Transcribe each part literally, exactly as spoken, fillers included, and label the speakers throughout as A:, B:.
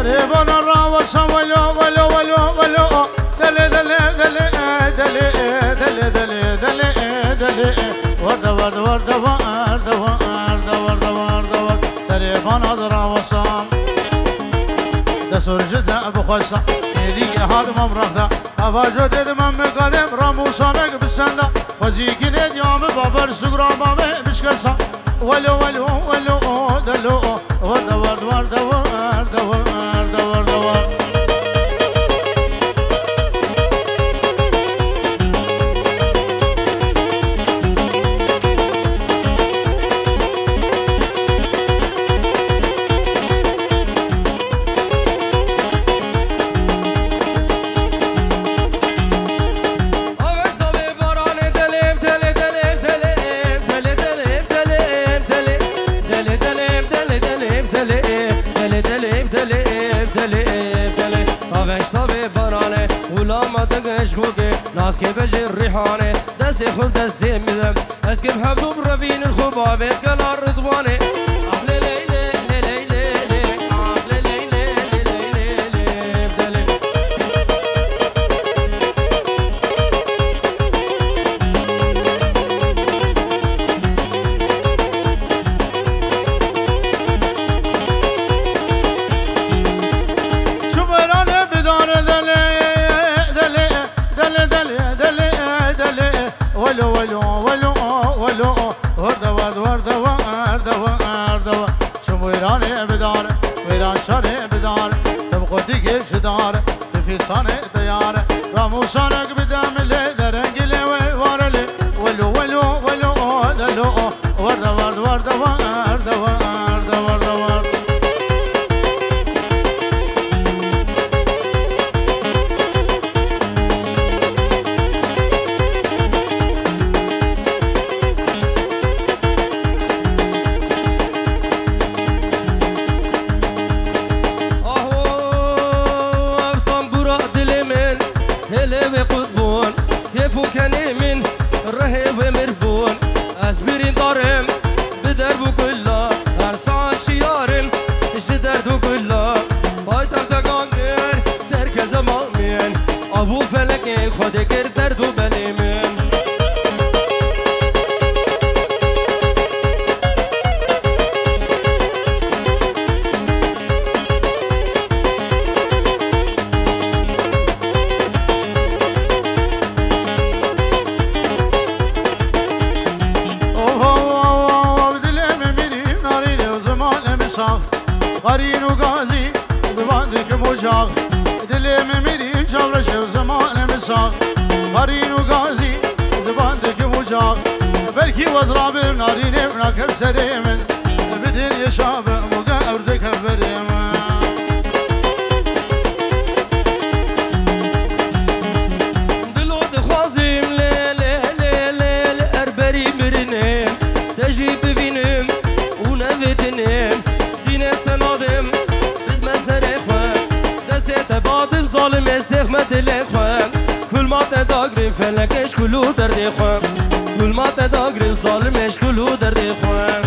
A: سريبان الراوس ولو ولو ولو ولو دلي دلي دلي دلي دلي دلي دلي دلي ورد ورد ورد ورد ورد ورد ورد ورد سريبان الراوس دسور جدا بخوصا ميلي هاد ممرخدا هواجو دد من مقدم راموسانك بسندا وزيكي نيد يوم بابر سقرا مامي بشكسا ولو ولو ولو دلو ورد ورد ورد ورد ورد ورد ورد ناسكي بجي الريحاني دسي خل دسي مذب اسكي بحبدو برفين الخبابي كلا الرضواني احلى ليلي ليلي ليلي احلى ليلي ليلي ليلي بدلي شوف انا بدار دلي ولو ولو ولو ولو ورد ورد ورد ورد ورد ورد شو ويراني بدار ويران شاري بدار تبقى تيجي شدار في صانع تيار راموسانك بدام اللي درنج لي وارلي ولو ولو ولو دلو ورد ورد ورد ورد ورد ورد ورد كاني من رهيب مربون أسبري دارم بدربو كله هرسان شيارم جدردو كله باي تغتقانير سركز مامين أبو فلكين خودي كر دردو بليمين قرين وغازي زبادك مجاغ دلي مميري جورش وزمان مساغ قرين وغازي زبادك مجاغ بلكي وزراب نارين ابنك بسريمن بدين يشاب مقا اردك بريمن دلود خوازيم لي لي لي لي اربري برنم تجري بفينم ونفتنم سنادم بد مسر خوان دست بادم ظالم استخمت دل خوان كل ما تداغري فلكش كلو درد خوان كل ما تداغري ظالمش كلو درد خوان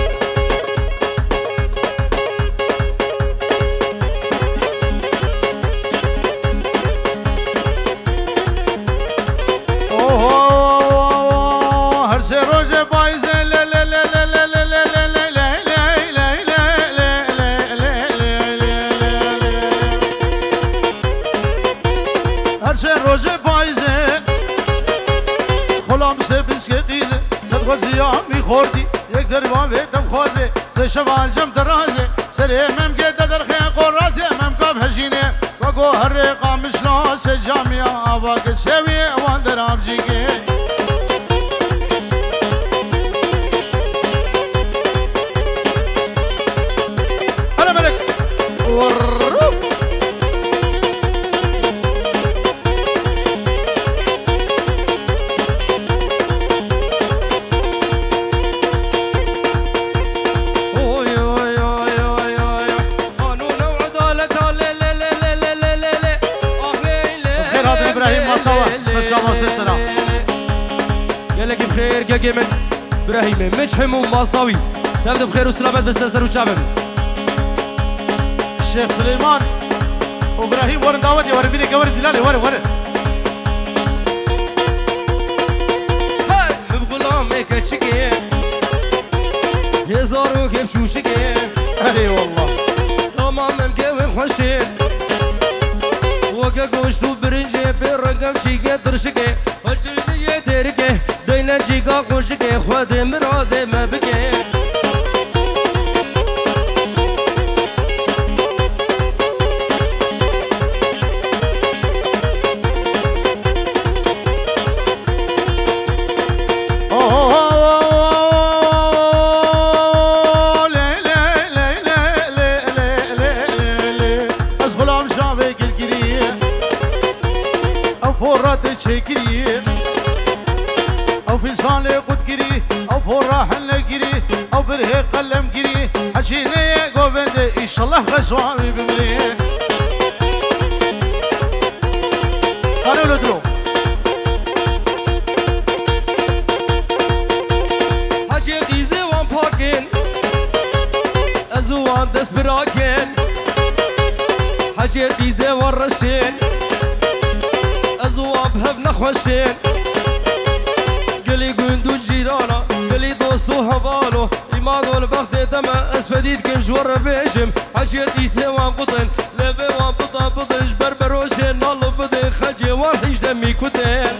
A: اوه هر سه روز بايزه لا لا لا لا لا لا روزه پایزه خلام سه بسکتیزه صد غزیا میخوردی یک دربان ویدم خوازه سه شوال جم درازه سره ممگه در خیان قراته ممکاب هجینه و گو هر رقا مشلا سه جامعه آوا که سویه وان در آبجیگه هلا ملک ورروب يلك بخير كاكي من ابراهيم مش هموم مصاوي تبدا بخير وسلامات بس تسر وشعبهم
B: شيخ سليمان وابراهيم ورن داودي ورن بيني قور دلالي ورن ورن
A: هاي بغلامك تشكي هزارو كيف شو شكي
B: اي والله
A: تمام مكوي خوشين وكا قوشتو برنجي برقم شيكي ترشكي وشترجي تركي دينا جيكا قوشكي خوادي مرادي ما بكي
B: شكري او في صالح قد كري او فرح نكري او بره قلم كري حشيني قوبند ان شاء الله غزوامي بمري قالوا له درو
A: حاجي غيزي وان باكين ازوان دس براكين حاجي غيزي وان رشين ازواب هب نخوشين قلي قندو جيرانا قلي دوسو هبالو ما قول بخت دما اسفديد كم جور بيجم حشيتي سوان قطن لبي وان بطا بطش بربروشين نالو بدي خجي وان حيش دمي كتين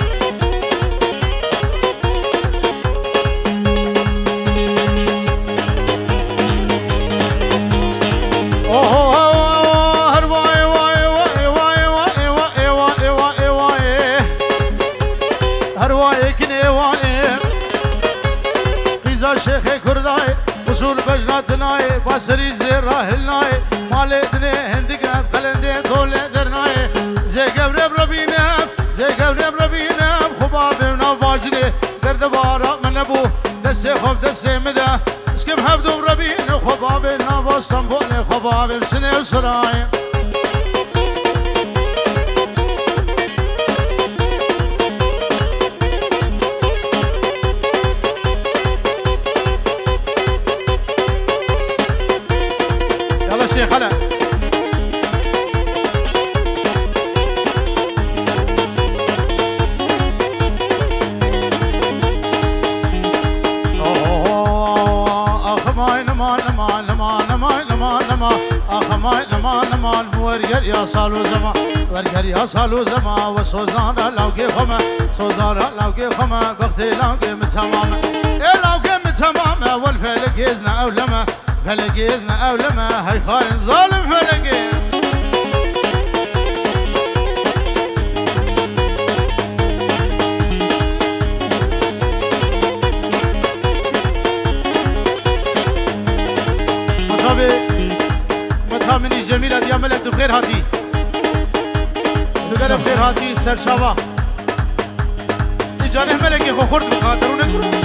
B: شيخ كرداي وصول بجناتناي باسري زير راهلناي مالي دني هندك قلندي طول درناي زي قبرب ربينا زي قبرب ربينا خباب ونافاجني درد بارا من ابو دسي خوف دسي مدى اسكم حفدو ربينا خباب نافا صنبوني خباب بسني وسراي شيخ هلا اخ ماي نمان نمان نمان نمان نمان نمان اخ ماي نمان نمان ورجل يا صالو زما ورجل يا صالو زما وسوزان لوكي خما سوزان لوكي خما بختي لوكي متمام اي لوكي متمام والفلك يزنا اولما فلقيزنا أولما هاي خاين ظالم فلقي مصابي متهامني جميلة دي عملت بخير هاتي بقلب بخير هاتي سر شابا إجانه ملقي خو خورد بخاطرونه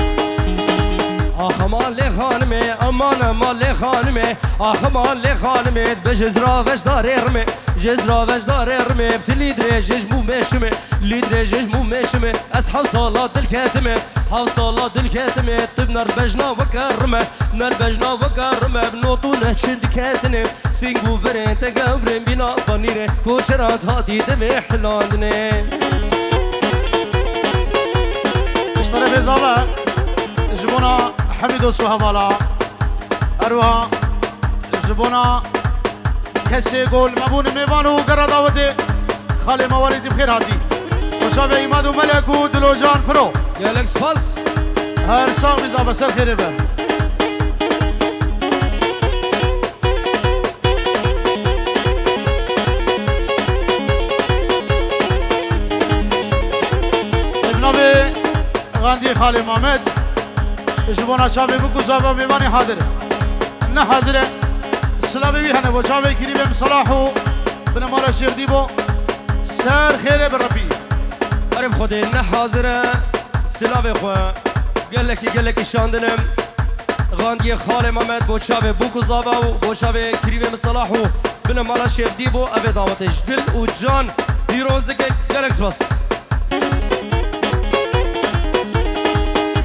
A: آخ مال خانمه امان مال خانمه آخ مال خانمه بجز راوش داررمه جز راوش داررمه بتلي درجج مو مشمه لي درجج مو مشمه از حصالات الكاتمه حصالات الكاتمه تبنر بجنا وكرمه نر بجنا وكرمه بنوتو نشد كاتنه سينغو برين تقبرين بنا بنيره كوشرات هاتي دمي حلاندنه
B: اشتري في زابا جبونا حميدو سوهبالا أروها جبونا كسي قول مبون ميبانو قرى داوتي خالي مواليدي بخير هاتي وشابه إيمادو ملكو دلوجان فرو
A: يالك سفاس
B: هر ساق بزا بسر خيري بر ابنابي غاندي خالي محمد جبونا شابه بكو زابا بيباني حاضره نه حاضره سلامي بي هنه وشابه كريم صلاحو بن مالا شيخ ديبو سر خيره بربي
A: عرف خودي نه حاضره سلامي خو قال لك قال لك شاندنم غاندي خال محمد بو شابه بكو زابا و شابه كريم صلاحو بن مالا شيخ ديبو ابي دعوتش دل و جان هيروز دك جالكس بس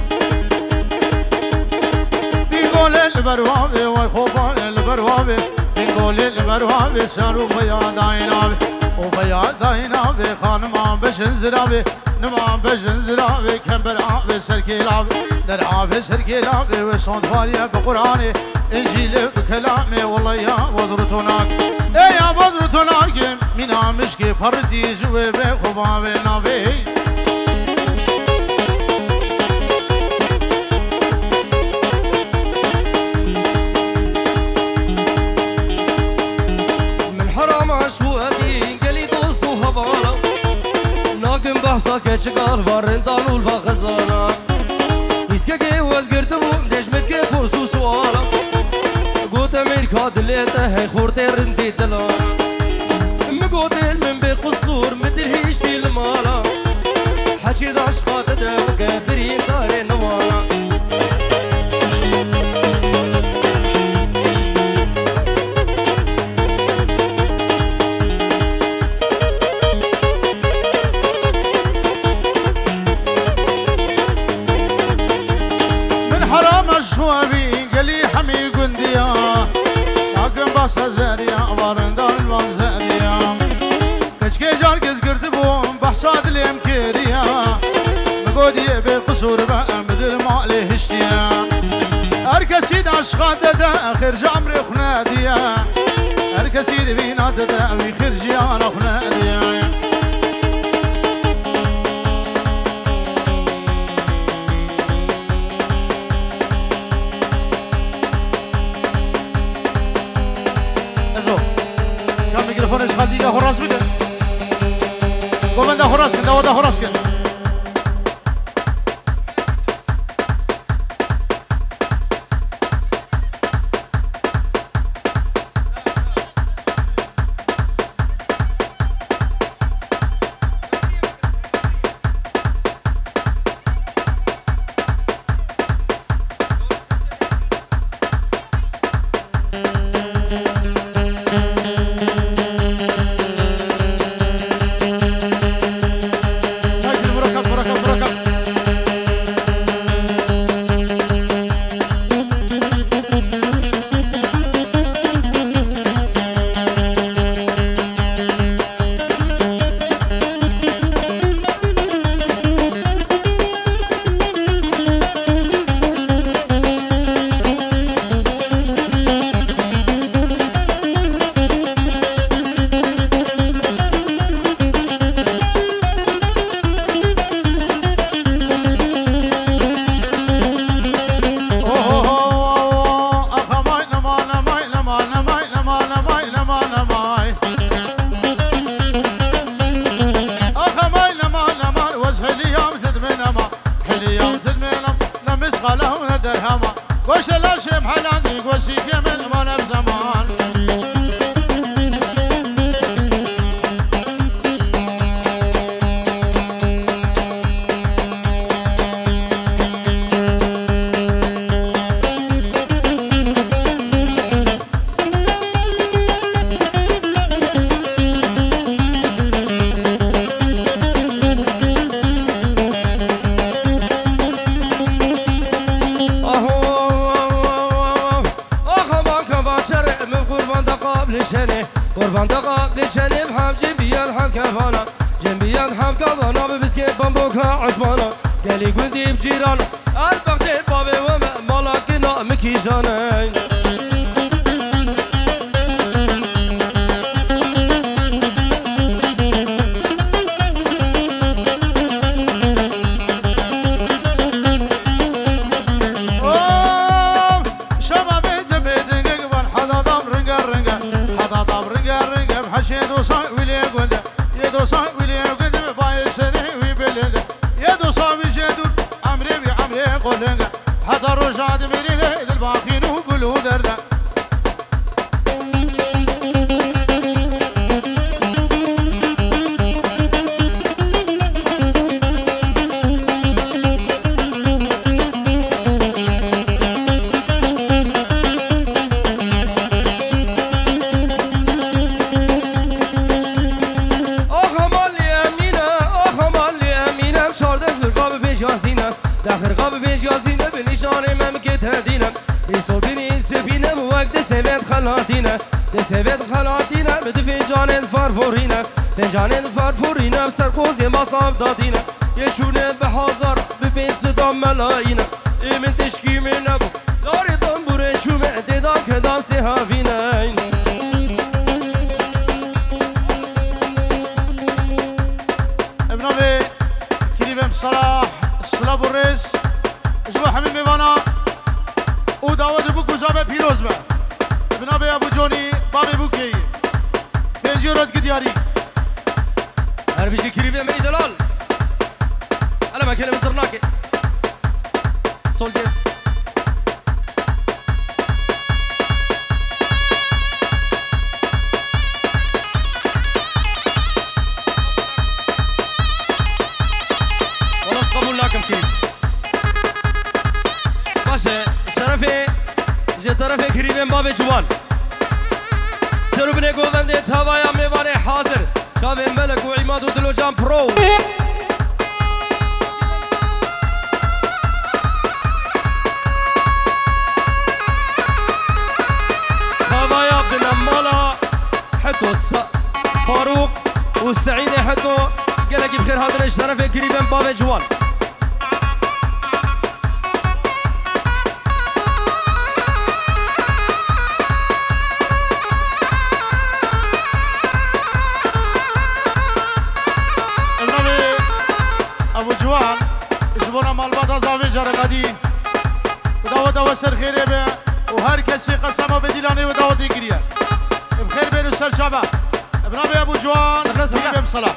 B: البروابي وخوفان البروابي بنقول المروه بسرو بيا داينا وبيا داينا بخانما بشنزرابي نما بشنزرابي كمبرابي سركيلابي درعابي سركيلابي وصندواليا بقراني انجيل بكلامي والله يا وزرتوناك اي يا وزرتوناك منا مشكي فردي جوي بخبابي نابي
A: بحثك چکار وارن دانول و خزانا ایسکه که وزگرد بوم دشمت که فرسو سوالا گوت امریکا دلیتا هی خورده رندی دلانا مگوت علم به قصور مدل هیش دیل مالا حچی داش خاطه ده وکه برین داره نوانا
B: زريا وارندار الوزريا كشكي جاركز قرد بوم بحصاد الامكيريا مقودي بقصور بأمد المالي هشتيا اركسيد عشقات دا اخر جامري خناديا اركسيد بينات دا ويخر جيانا خناديا خونش خال دیگه خراس بده گوبنده خراس کن دواده خراس کن
A: قربان دقاق لشنب حم جنبيان حم كفانا جنبيان حم كفانا ببسكت بامبوكا عثمانا قالي قندي بجيرانا البغتي بابي وما مالاكنا مكيجانا
B: حتى رجعت من الليل الباقين وقلوا دردا
A: صوتني سبينا بوقت سبت خلاتينا سبت خلاتينا بدفنجان الفرفورينا فنجان الفرفورينا بسرقوزي مصاف داتينا يشونا بحاضر ببين صدام ملاينا من تشكي من ابو داري طنبورين شو معددام كدام سهافينا
B: ابن ابي كريم صلاح صلاح الرئيس جوا حميد ميوانا وداود بوك وجابه بيروز به ابن ابي ابو جوني بابي بوكي بنجيرات قدياري
A: هربيجي كريم مني دلال انا ما كلمه صرناكي سولديس خلاص قبول لكم كريم باشا شرفي جي طرفي كريم بابي جوان سرو بني قوضن تهوايا ميواني حاضر شافي ملك وعماد ودلو جان برو تهوايا عبد النمالة حتو فاروق والسعيد حتو قالك بخير هذا الشرف كريم بابي جوان
B: ابو جوان جبونا مالباتا زاوي جرقادي وداود داود سر خيري به وهر كسي قسمه بديلاني وداود يقريه بخير بين سر شباب ابن ابي ابو جوان كريم صلاح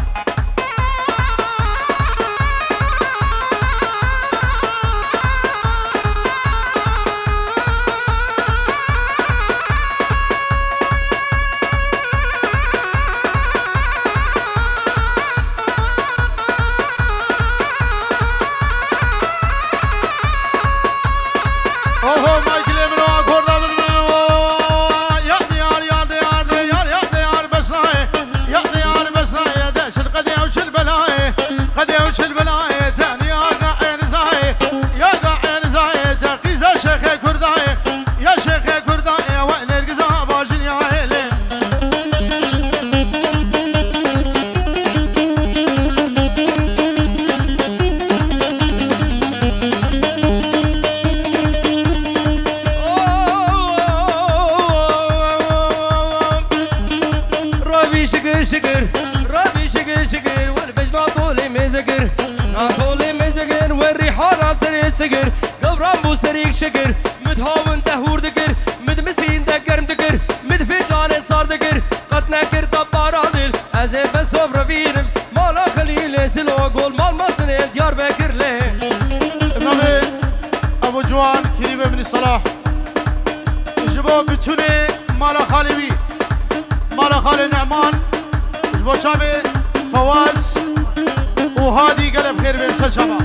A: شكر ربي شكر شكر والبجمع طولي مزقر طولي مزقر والريحانة سري سكر قبران بو سريك شكر متهاون تهور دكر مدمسين دكر مدكر مدفجان صار دكر قد نكر طبارا دل ازي بس وبرفينم مالا خليل سلو قول مال مصنع ديار بكر له
B: ابن ابو جوان كريم بن صلاح جبو بتشوني مالا خالبي مالا خالي نعمان جبو شامي فواز وهادي قلب خير بين سر شباب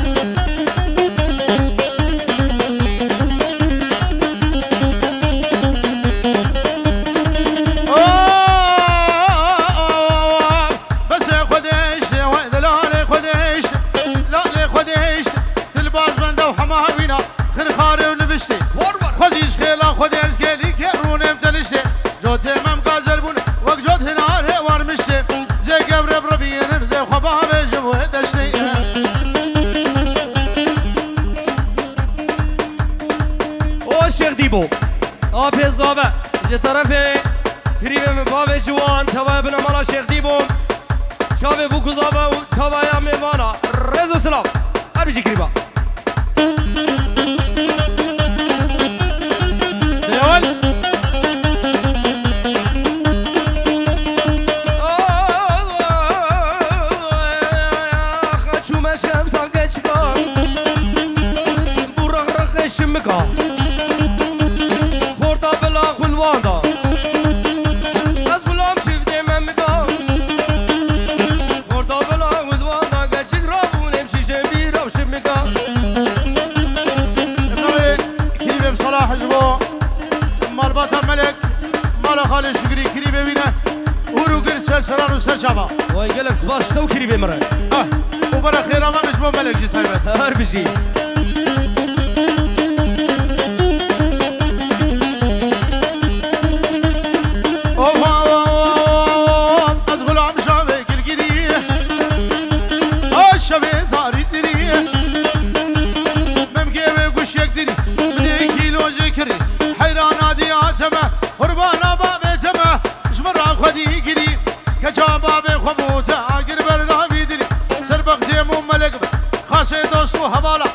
A: آبی زابه جه طرفه کریمه بابه جوان توای بنا مالا شیخ دیبوم شابه بو گزابه و توای میوانا رزو سلام هر بیشی کریبا
B: دیوال
A: آخ چومه شم تانگه چکان بو رخ رخ شمکا واندا از بلام شفته من میگم مردا بلا ود واندا گچید رابونم شیشه بیرم شب میگم
B: ابنوي كريم صلاح جبو مال باتا ملك مال خالي شكري كريم بينا ورو قل سر سران وسر شابا
A: واي قالك صباح شتو كريم مرة
B: اه وبرا خير ما مش مو ملك جي طيبت
A: هر بشي
B: و هوالا